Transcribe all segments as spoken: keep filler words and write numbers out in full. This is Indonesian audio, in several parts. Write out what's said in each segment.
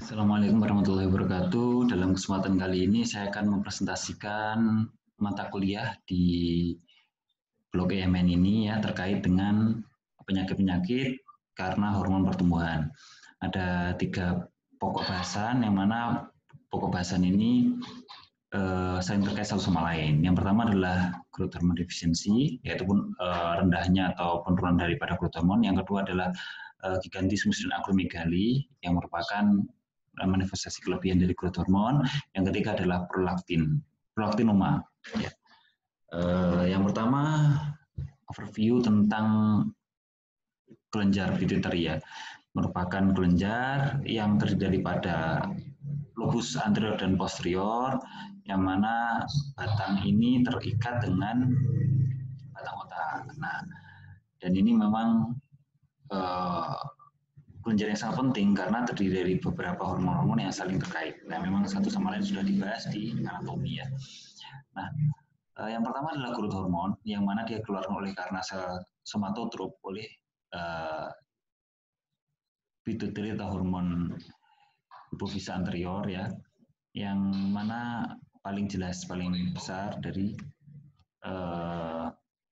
Assalamualaikum warahmatullahi wabarakatuh. Dalam kesempatan kali ini saya akan mempresentasikan mata kuliah di blok E M N ini ya terkait dengan penyakit-penyakit karena hormon pertumbuhan. Ada tiga pokok bahasan yang mana pokok bahasan ini eh, saling terkait satu sama lain. Yang pertama adalah growth hormone deficiency, yaitu pun eh, rendahnya atau penurunan daripada growth hormone. Yang kedua adalah eh, gigantismus dan akromegali yang merupakan manifestasi kelebihan dari growth hormone. Yang ketiga adalah prolaktin, prolaktinoma. Ya. Uh, yang pertama overview tentang kelenjar pituitary ya, merupakan kelenjar yang terdiri pada lobus anterior dan posterior, yang mana batang ini terikat dengan batang otak. Nah, dan ini memang uh, kelenjar yang sangat penting karena terdiri dari beberapa hormon-hormon yang saling terkait. Nah, memang satu sama lain sudah dibahas di anatomi ya. Nah, yang pertama adalah growth hormone, yang mana dia keluar oleh karena sel somatotrop oleh uh, pituitary atau hormon hipofisa anterior ya, yang mana paling jelas, paling besar dari uh,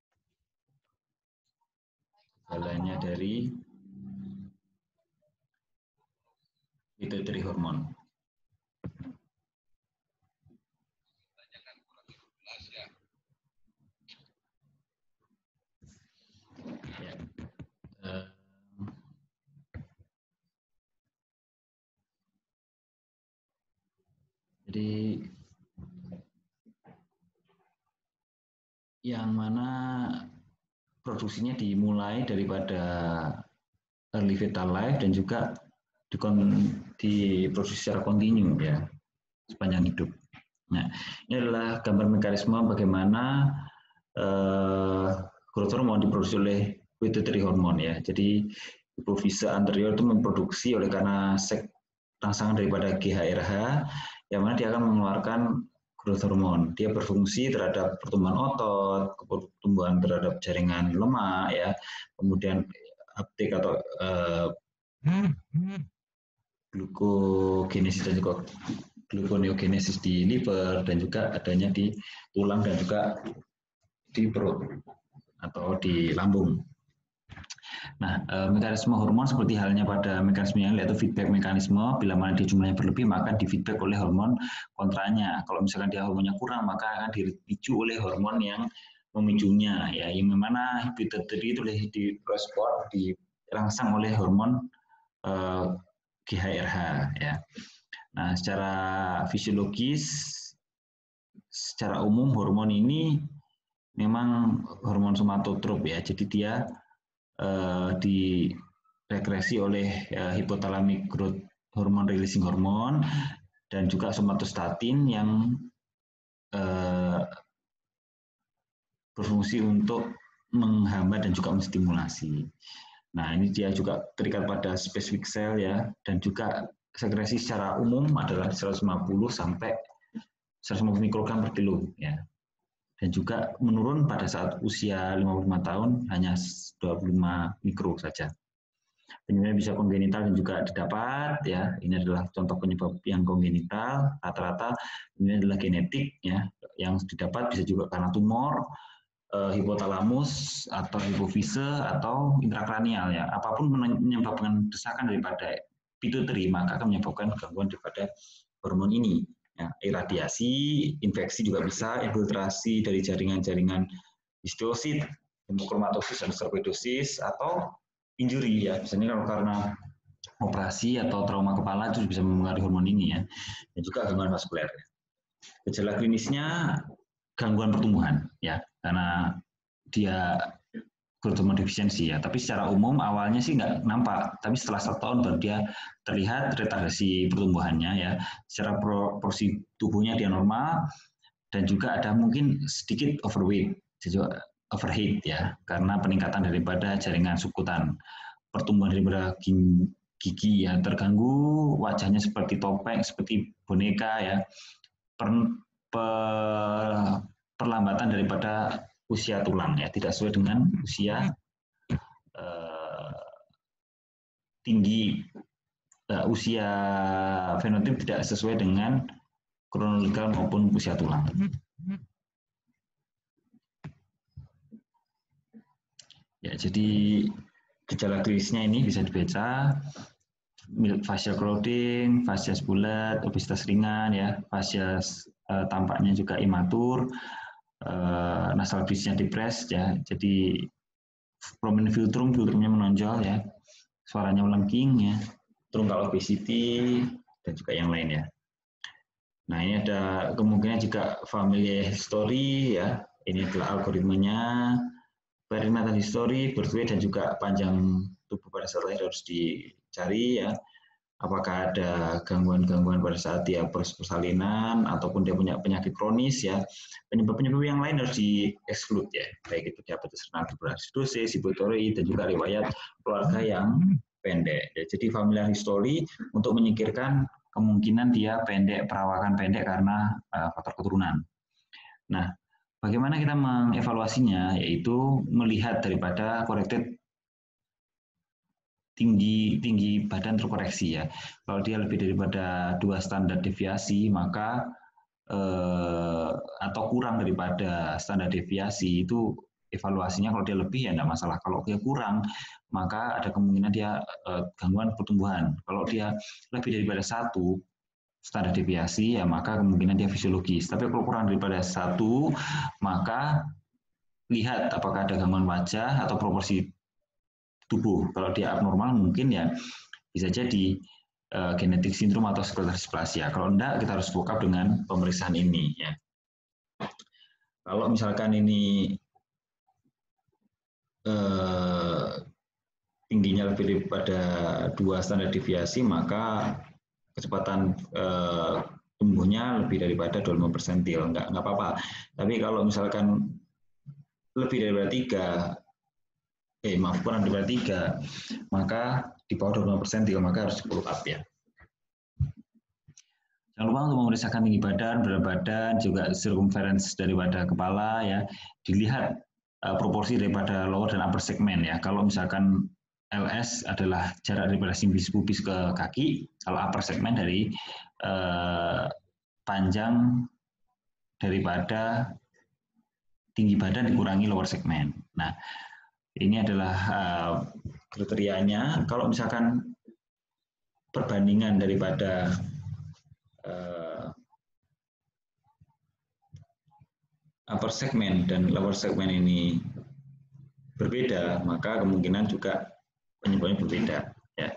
balanya dari pituitary hormone. Ya. Uh, jadi yang mana produksinya dimulai daripada early fetal life dan juga diproduksi secara kontinu ya sepanjang hidup. Nah, ini adalah gambar mekanisme bagaimana eh, growth hormone diproduksi oleh pituitary hormone ya. Jadi hipofisa anterior itu memproduksi oleh karena sek rangsangan daripada G H R H yang mana dia akan mengeluarkan growth hormone. Dia berfungsi terhadap pertumbuhan otot, pertumbuhan terhadap jaringan lemak ya, kemudian uptake atau uh, glukogenesis dan juga gluconeogenesis di liver dan juga adanya di tulang dan juga di perut atau di lambung. Nah, eh, mekanisme hormon seperti halnya pada mekanisme yang yaitu feedback mekanisme, bila mana dia jumlahnya berlebih maka di feedback oleh hormon kontranya. Kalau misalkan dia hormonnya kurang maka akan dipicu oleh hormon yang memicunya ya, yang mana pituitary itu direspon, dirangsang oleh hormon eh, G H R H ya. Nah, secara fisiologis, secara umum hormon ini memang hormon somatotrop ya, jadi dia eh, direkresi oleh eh, hypothalamic growth hormone releasing hormone dan juga somatostatin yang eh, berfungsi untuk menghambat dan juga menstimulasi. Nah, ini dia juga terikat pada specific cell ya, dan juga sekresi secara umum adalah seratus lima puluh sampai seratus lima puluh mikrogram per kilo ya. Dan juga menurun pada saat usia lima puluh lima tahun hanya dua puluh lima mikro saja. Penyebabnya bisa kongenital dan juga didapat ya. Ini adalah contoh penyebab yang kongenital, rata-rata ini adalah genetik ya, yang didapat bisa juga karena tumor, hipotalamus atau hipofise atau intrakranial ya. Apapun menyebabkan desakan daripada pituitary maka akan menyebabkan gangguan daripada hormon ini. Ya, iradiasi, infeksi juga bisa, infiltrasi dari jaringan-jaringan histiosit, hemokromatosis dan sarkoidosis atau injury ya. Misalnya kalau karena operasi atau trauma kepala itu bisa mempengaruhi hormon ini ya. Dan juga gangguan vaskuler. Gejala klinisnya gangguan pertumbuhan ya, karena dia growth hormone deficiency ya. Tapi secara umum awalnya sih nggak nampak, tapi setelah satu tahun baru dia terlihat retardasi pertumbuhannya ya. Secara porsi tubuhnya dia normal dan juga ada mungkin sedikit overweight, juga overheat ya, karena peningkatan daripada jaringan subkutan. Pertumbuhan daripada gigi ya terganggu, wajahnya seperti topeng, seperti boneka ya. Per, per, perlambatan daripada usia tulang ya, tidak sesuai dengan usia eh, tinggi uh, usia fenotip tidak sesuai dengan kronologikal maupun usia tulang. Ya, jadi gejala klinisnya ini bisa dibaca fascia crowding, fascia bulat, obesitas ringan, ya, fascia uh, tampaknya juga imatur, uh, nasal bridge-nya depressed, ya, jadi prominent filtrum, filtrumnya menonjol, ya, suaranya melengking, ya, truncal obesity, dan juga yang lain, ya. Nah, ini ada kemungkinan juga familial history, ya, ini adalah algoritmanya. Perinatal history, birth weight, dan juga panjang tubuh pada saat lahir harus dicari, ya. Apakah ada gangguan-gangguan pada saat dia persalinan ataupun dia punya penyakit kronis, ya. Penyebab-penyebab yang lain harus di-exclude, ya. Baik itu diabetes renal tuberkulosis, hipotiroid, dan juga riwayat keluarga yang pendek. Ya, jadi familial history untuk menyingkirkan kemungkinan dia pendek, perawakan pendek karena uh, faktor keturunan. Nah, bagaimana kita mengevaluasinya, yaitu melihat daripada corrected tinggi tinggi badan terkoreksi, ya. Kalau dia lebih daripada dua standar deviasi, maka eh, atau kurang daripada standar deviasi, itu evaluasinya kalau dia lebih ya tidak masalah. Kalau dia kurang, maka ada kemungkinan dia eh, gangguan pertumbuhan. Kalau dia lebih daripada satu standar deviasi, ya maka kemungkinan dia fisiologis. Tapi kalau kurang daripada satu, maka lihat apakah ada gangguan wajah atau proporsi tubuh. Kalau dia abnormal mungkin ya bisa jadi uh, genetik sindrom atau skeletal dysplasia. Kalau enggak, kita harus follow up dengan pemeriksaan ini, ya. Kalau misalkan ini uh, tingginya lebih daripada dua standar deviasi, maka kecepatan uh, tumbuhnya lebih daripada dua puluh lima persentil, enggak enggak apa-apa. Tapi kalau misalkan lebih daripada tiga, eh maaf kurang daripada tiga, maka di bawah dua puluh lima persentil, maka harus follow up, ya. Jangan lupa untuk memeriksakan tinggi badan, berat badan, juga circumference daripada kepala, ya. Dilihat uh, proporsi daripada lower dan upper segment, ya. Kalau misalkan L S adalah jarak daripada simbis pubis ke kaki, kalau upper segment dari uh, panjang daripada tinggi badan dikurangi lower segment. Nah, ini adalah uh, kriterianya. Kalau misalkan perbandingan daripada uh, upper segment dan lower segment ini berbeda, maka kemungkinan juga penyebabnya berbeda, ya.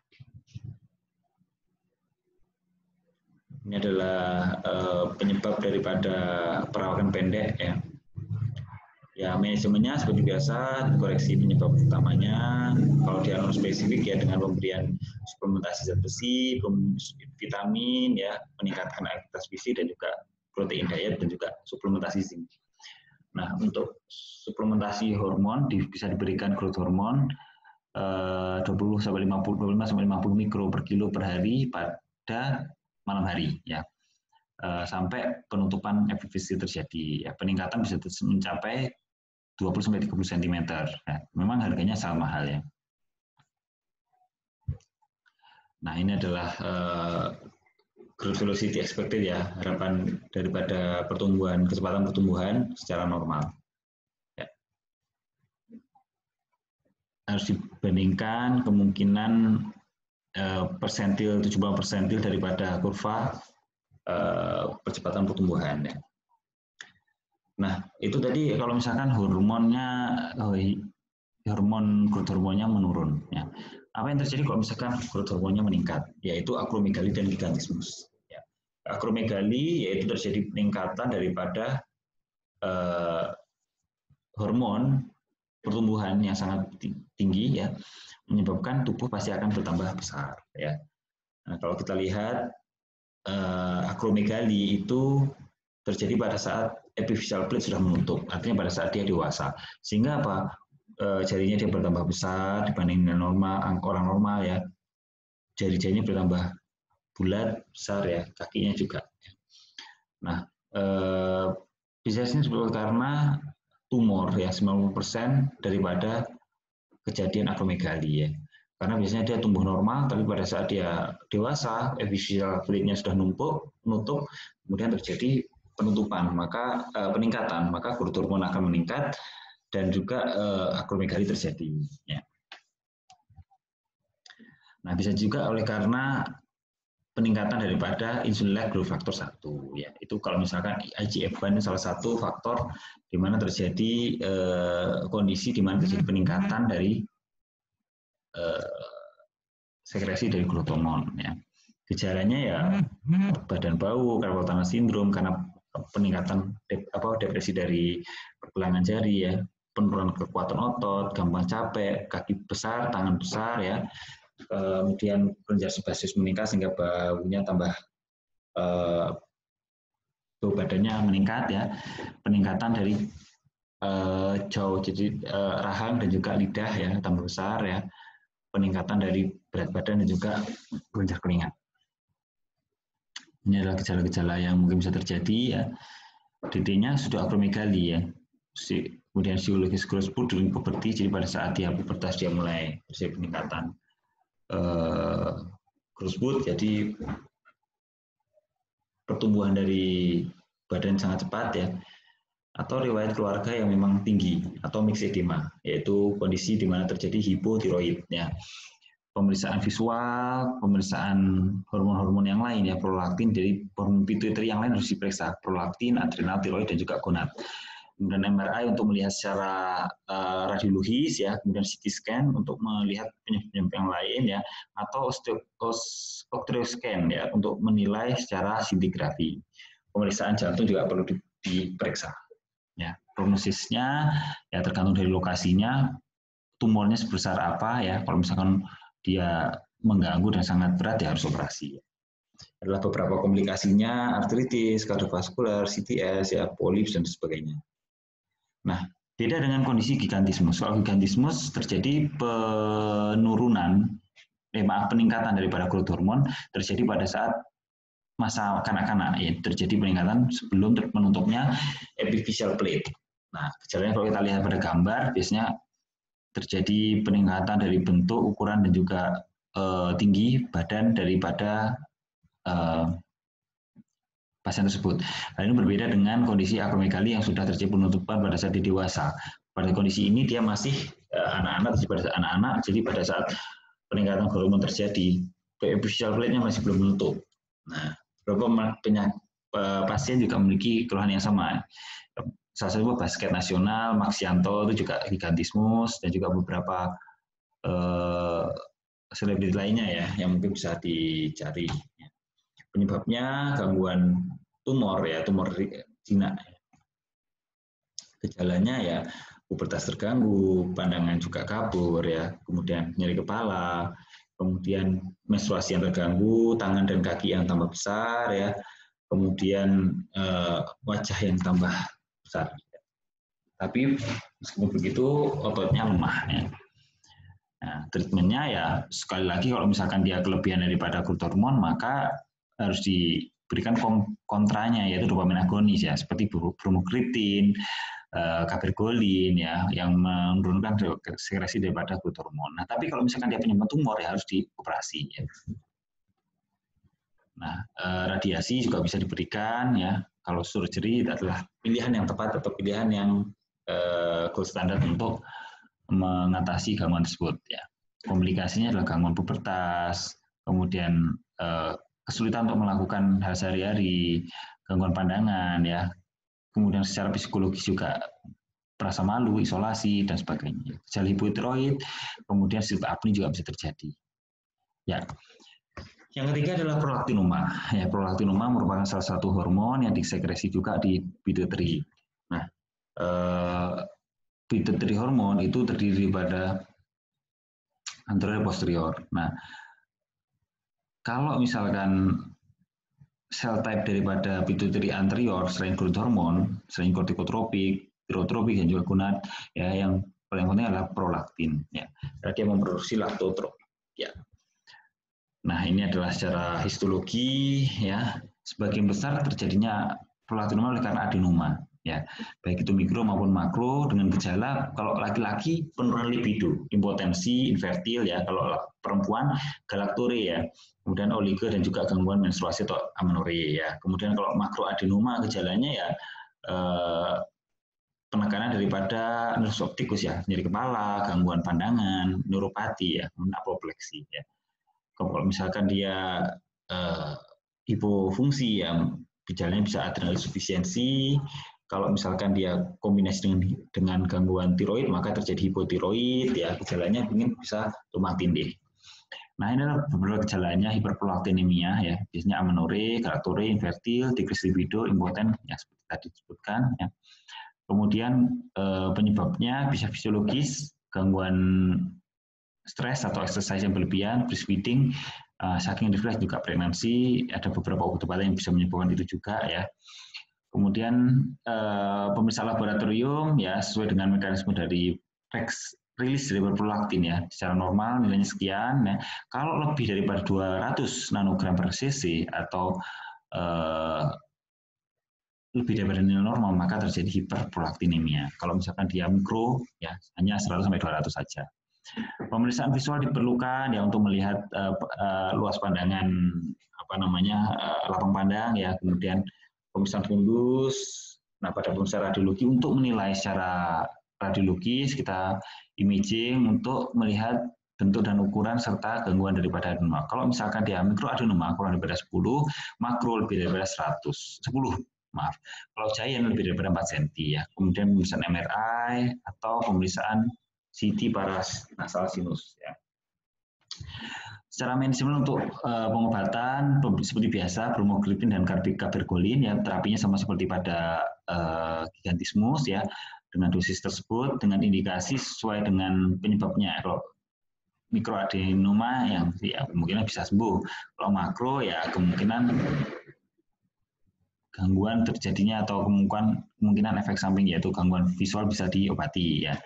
Ini adalah uh, penyebab daripada perawakan pendek, ya. Ya, manajemennya seperti biasa, koreksi penyebab utamanya. Kalau dia non spesifik, ya dengan pemberian suplementasi zat besi, vitamin, ya, meningkatkan aktivitas fisik dan juga protein diet dan juga suplementasi zinc. Nah, untuk suplementasi hormon bisa diberikan growth hormon dua puluh sampai lima puluh, dua puluh lima sampai lima puluh mikro per kilo per hari pada malam hari, ya. Sampai penutupan efisiensi terjadi, ya. Peningkatan bisa mencapai dua puluh sampai tiga puluh sentimeter. Ya, memang harganya sangat mahal, ya. Nah, ini adalah uh, growth velocity expected, ya, harapan daripada pertumbuhan, kecepatan pertumbuhan secara normal. Ya. Harus dibandingkan kemungkinan uh, persentil, tujuh puluh persentil daripada kurva uh, percepatan pertumbuhan, ya. Nah, itu tadi kalau misalkan hormonnya, oh, hormon growth hormonnya menurun, ya. Apa yang terjadi kalau misalkan growth hormonnya meningkat? Yaitu akromegali dan gigantismus. Ya. Akromegali yaitu terjadi peningkatan daripada eh, hormon pertumbuhan yang sangat tinggi, ya, menyebabkan tubuh pasti akan bertambah besar, ya. Nah, kalau kita lihat eh, akromegali itu terjadi pada saat epiphyseal plate sudah menutup, artinya pada saat dia dewasa. Sehingga apa? E, jarinya dia bertambah besar dibanding normal, orang normal, ya. Jari-jarinya bertambah bulat, besar, ya, kakinya juga. Nah, e, bisa disebabkan karena tumor, ya, sembilan puluh persen daripada kejadian akromegali, ya. Karena biasanya dia tumbuh normal, tapi pada saat dia dewasa, epifisial fluidnya sudah numpuk, menutup, kemudian terjadi penutupan, maka eh, peningkatan, maka growth hormone akan meningkat dan juga eh, akromegali terjadi. Ya. Nah, bisa juga oleh karena peningkatan daripada insulin-like growth factor satu. Ya, itu kalau misalkan I G F one salah satu faktor di mana terjadi eh, kondisi di mana terjadi peningkatan dari eh, sekresi dari growth hormone. Ya. Gejalanya ya badan bau, carpal tunnel syndrome karena peningkatan dep, apa, depresi dari pergelangan jari ya, penurunan kekuatan otot, gampang capek, kaki besar, tangan besar ya, kemudian kelenjar sebasis meningkat sehingga baunya tambah eh, bau badannya meningkat ya, peningkatan dari eh, jauh jadi eh, rahang dan juga lidah ya tambah besar ya, peningkatan dari berat badan dan juga kelenjar keringat. Ini adalah gejala-gejala yang mungkin bisa terjadi ya. D D-nya sudah akromegali ya. Kemudian psikologis growth spurt during puberty, jadi pada saat dia pubertas dia mulai terjadi peningkatan uh, growth spurt, jadi pertumbuhan dari badan sangat cepat ya. Atau riwayat keluarga yang memang tinggi atau myxedema, yaitu kondisi di mana terjadi hipotiroid ya. Pemeriksaan visual, pemeriksaan hormon-hormon yang lain ya, prolaktin dari hormon pituitary yang lain harus diperiksa, prolaktin, adrenal, tiroid dan juga gonad. Kemudian M R I untuk melihat secara uh, radiologis ya, kemudian C T scan untuk melihat penyebab-penyebab yang lain ya, atau osteoscan ya untuk menilai secara scintigraphy. Pemeriksaan jantung juga perlu diperiksa. Ya, prognosisnya ya tergantung dari lokasinya, tumornya sebesar apa ya. Kalau misalkan dia mengganggu dan sangat berat ya harus operasi. Adalah beberapa komplikasinya artritis, kardiovaskular, C T S ya, polips dan sebagainya. Nah, beda dengan kondisi gigantismus. Kalau gigantismus terjadi penurunan, eh maaf peningkatan daripada growth hormone terjadi pada saat masa kanak-kanak ya, terjadi peningkatan sebelum menutupnya epiphyseal plate. Nah, gejalanya kalau kita lihat pada gambar biasanya terjadi peningkatan dari bentuk, ukuran dan juga eh, tinggi badan daripada eh, pasien tersebut. Hal ini berbeda dengan kondisi akromegali yang sudah terjadi penutupan pada saat dia dewasa. Pada kondisi ini dia masih anak-anak, eh, pada saat anak-anak, jadi pada saat peningkatan hormon terjadi, epiphyseal plate-nya masih belum menutup. Nah, beberapa penyakit eh, pasien juga memiliki keluhan yang sama. Salah satu basket nasional, Maxianto itu juga gigantismus dan juga beberapa eh, selebriti lainnya ya yang mungkin bisa dicari. Penyebabnya gangguan tumor ya, tumor jinak. Gejalanya ya pubertas terganggu, pandangan juga kabur ya, kemudian nyeri kepala, kemudian menstruasi yang terganggu, tangan dan kaki yang tambah besar ya, kemudian eh, wajah yang tambah besar. Tapi meskipun begitu ototnya lemah ya. Nah, treatmentnya ya sekali lagi kalau misalkan dia kelebihan daripada growth hormone maka harus diberikan kontranya yaitu dopamin agonis ya seperti bromokriptin, kabergolin ya yang menurunkan sekresi daripada growth hormone. Nah, tapi kalau misalkan dia penyebab tumor ya harus dioperasi ya. Nah, radiasi juga bisa diberikan ya. Kalau surgery itu adalah pilihan yang tepat atau pilihan yang eh, gold standard untuk mengatasi gangguan tersebut ya. Komplikasinya adalah gangguan pubertas, kemudian eh, kesulitan untuk melakukan hal sehari-hari, gangguan pandangan ya. Kemudian secara psikologis juga merasa malu, isolasi dan sebagainya. Gejala hipotiroid, kemudian sleep apnea juga bisa terjadi. Ya. Yang ketiga adalah prolaktinoma. Ya, prolaktinoma merupakan salah satu hormon yang disekresi juga di pituitary. Nah, eh, pituitary hormon itu terdiri pada anterior posterior. Nah, kalau misalkan sel type daripada pituitary anterior selain growth hormone, selain kortikotropik, tirotropik dan juga gonad, ya yang paling penting adalah prolaktin. Ya, karena dia memproduksi laktotropik. Ya. Nah, ini adalah secara histologi ya, sebagian besar terjadinya prolaktinoma oleh karena adenoma. ya, baik itu mikro maupun makro dengan gejala. Kalau laki-laki penurunan libido, impotensi, infertil ya. Kalau perempuan galaktoré ya. Kemudian oligo dan juga gangguan menstruasi atau amenorrhea ya. Kemudian kalau makroadenoma gejalanya ya eh, penekanan daripada nervus optikus ya, nyeri kepala, gangguan pandangan, neuropati ya, apopleksi ya. Kalau misalkan dia eh, hipofungsi ya, gejalanya bisa adrenal insufisiensi. Kalau misalkan dia kombinasi dengan dengan gangguan tiroid, maka terjadi hipotiroid ya, gejalanya mungkin bisa tumatin deh. Nah, ini adalah beberapa gejalanya hiperprolaktinemia ya, biasanya amenorrhea, galaktoré, infertil, decrease libido, impoten ya seperti tadi disebutkan ya. Kemudian eh, penyebabnya bisa fisiologis, gangguan stres atau exercise yang berlebihan, breastfeeding, uh, saking refleks juga pregnancy, ada beberapa obat-obatan yang bisa menyebabkan itu juga ya. Kemudian uh, pemeriksaan laboratorium ya sesuai dengan mekanisme dari Rex rilis dari prolaktin ya, secara normal nilainya sekian. Ya. Kalau lebih daripada dua ratus nanogram per cc atau uh, lebih daripada nilai normal maka terjadi hiperprolaktinemia. Kalau misalkan dia mikro ya hanya seratus sampai dua ratus saja. Pemeriksaan visual diperlukan ya untuk melihat uh, uh, luas pandangan apa namanya uh, lapang pandang ya, kemudian pemeriksaan fundus. Nah, pada pemeriksaan radiologi untuk menilai secara radiologis kita imaging untuk melihat bentuk dan ukuran serta gangguan daripada adenoma. Kalau misalkan dia mikroadenoma kurang daripada sepuluh, makro lebih daripada seratus, sepuluh maaf. Kalau giant lebih daripada empat sentimeter ya. Kemudian pemeriksaan M R I atau pemeriksaan C T paranasal sinus ya. Secara manajemen untuk uh, pengobatan seperti biasa bromoglipin dan cabergolin ya, terapinya sama seperti pada uh, gigantismus ya, dengan dosis tersebut dengan indikasi sesuai dengan penyebabnya. Kalau mikroadenoma yang ya kemungkinan bisa sembuh. Kalau makro ya kemungkinan gangguan terjadinya atau kemungkinan kemungkinan efek samping yaitu gangguan visual bisa diobati ya.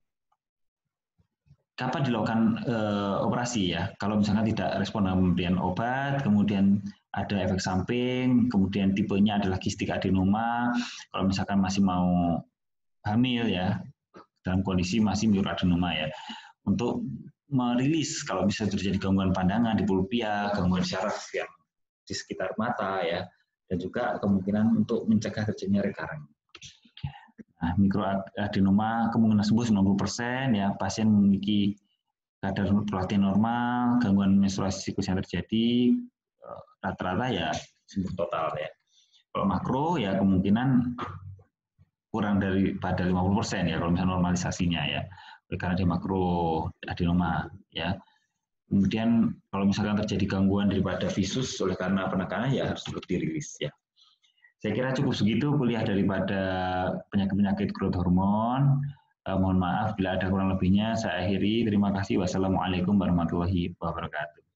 Kapan dilakukan uh, operasi ya? Kalau misalnya tidak respon dengan pemberian obat, kemudian ada efek samping, kemudian tipenya adalah kistik adenoma. Kalau misalkan masih mau hamil ya, dalam kondisi masih mikroadenoma ya, untuk merilis kalau bisa terjadi gangguan pandangan di pulpia, gangguan syaraf yang di sekitar mata ya, dan juga kemungkinan untuk mencegah terjadinya recurrent. Nah, mikroadenoma kemungkinan sembuh sembilan puluh persen ya, pasien memiliki kadar prolaktin normal, gangguan menstruasi siklus yang terjadi rata-rata ya sembuh total ya. Kalau makro ya kemungkinan kurang daripada lima puluh persen ya kalau misalnya normalisasinya ya, karena dia makroadenoma ya. Kemudian kalau misalkan terjadi gangguan daripada visus oleh karena penekanan ya harus dirilis ya. Saya kira cukup segitu kuliah daripada penyakit-penyakit growth hormone. Eh, mohon maaf bila ada kurang lebihnya. Saya akhiri. Terima kasih. Wassalamualaikum warahmatullahi wabarakatuh.